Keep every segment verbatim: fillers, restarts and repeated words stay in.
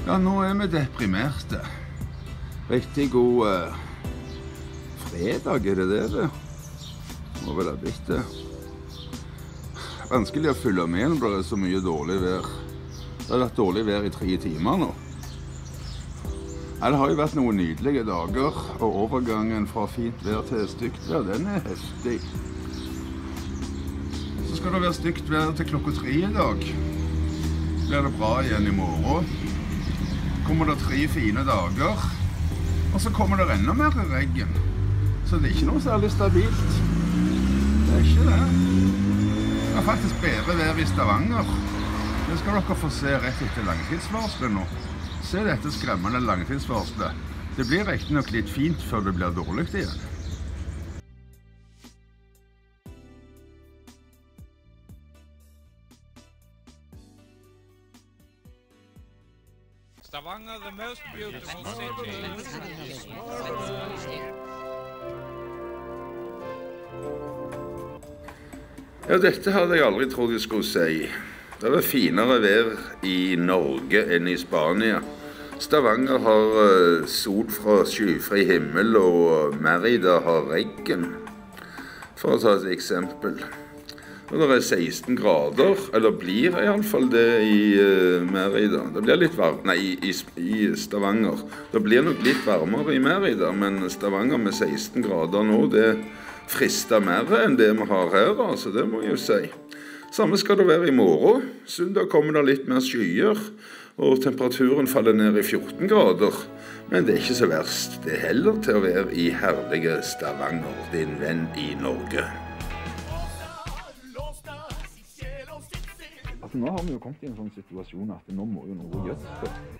Ja, nå er vi deprimerte. Riktig god uh, fredag, er det det det? Må vel ha blitt det. Vanskelig å følge med når det er så mye dårlig vær. Det har vært dårlig vær i tre timer nå. Ja, det har jo vært noen nydelige dager, og overgangen fra fint vær til stygt vær, den er heftig. Så skal det være stygt vær til klokka tre i dag. Blir det bra igjen i morgen. Kommer det tre fine dager, og så kommer det enda mer regn. Så det er ikke noe særlig stabilt. Det er ikke det. Det er faktisk bedre vær i Stavanger. Det skal dere få se rett etter langtidsvarslet nå. Se dette skremmende langtidsvarslet. Det blir riktig nok litt fint før det blir dårlig igjen. Stavanger, the most beautiful city. Ja, dette hadde jeg aldri trodd jeg skulle si. Det er finere vær i Norge enn i Spania. Stavanger har uh, sol fra skyfri himmel, og Mérida har regn, for å ta et eksempel. Og det er seksten grader, eller blir i alle fall det i uh, Mérida. Det blir litt varmt, nei, i, i Stavanger. Det blir nok litt varmere i Mérida, men Stavanger med seksten grader nå, det frister mer enn det vi har her, altså, det må jeg jo si. Samme skal det være i morgen. Søndag kommer det litt mer skyer, og temperaturen faller ned i fjorten grader. Men det er ikke så verst det heller til å være i herlige Stavanger, din venn i Norge. Altså, nå har vi jo kommet i en sånn situasjon at nå må jo noe gjøres.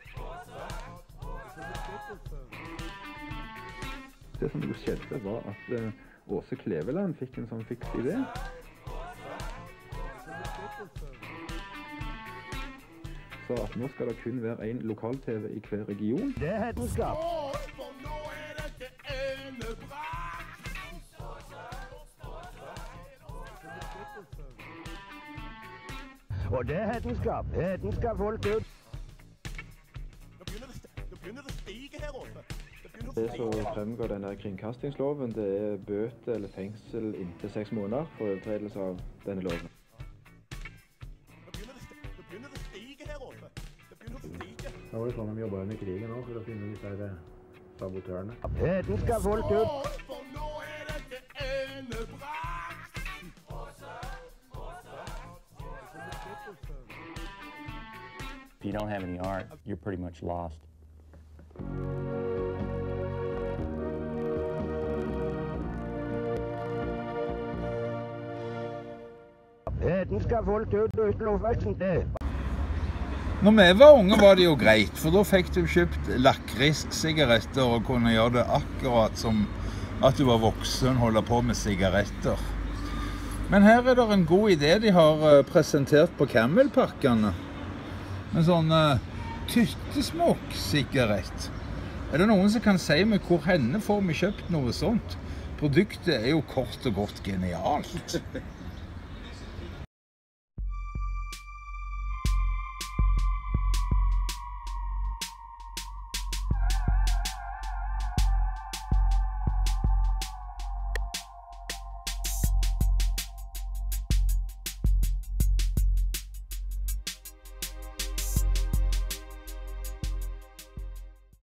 Det som jo skjedde var at uh, Åse Kleveland fikk en sånn fiks idé. Så at nå skal det kun være en lokal-T V i hver region. Det er hetenskap. Og det er hetenskap. Hetenskap folk ut. Nå begynner det å stige her oppe. Det som fremgår denne kringkastingsloven, det er bøte eller fengsel inntil seks måneder for overtredelse av denne loven. Da var det sånn de jobbet under krigen også, for å finne disse her sabotørene. Hetenskap folk ut. If you don't have any art, you're pretty much lost. Hetenskap folk ut uten oppveksten det. Når vi var unge var det jo greit, for da fikk du kjøpt lakris-sigaretter og kunne gjøre det akkurat som at du var voksen og holde på med sigaretter. Men her er det en god idé de har presentert på Camel-pakkene. En sånn uh, tyttesmokk-sigarett. Er det noen som kan si meg hvor henne får vi kjøpt noe sånt? Produktet er jo kort og godt genialt.